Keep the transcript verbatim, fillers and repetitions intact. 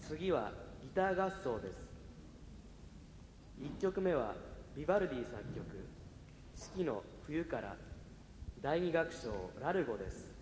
次はギター合奏です。いっきょくめはビバルディ作曲「四季の冬」から第二楽章ラルゴです。